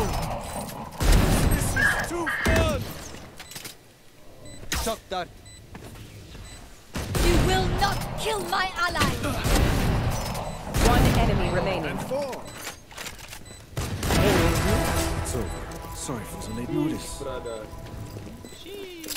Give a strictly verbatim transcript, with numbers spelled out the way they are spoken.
This is too fun! Shock dart. You will not kill my ally! One enemy remaining. And four. It's over. Sorry for the late notice. Brother.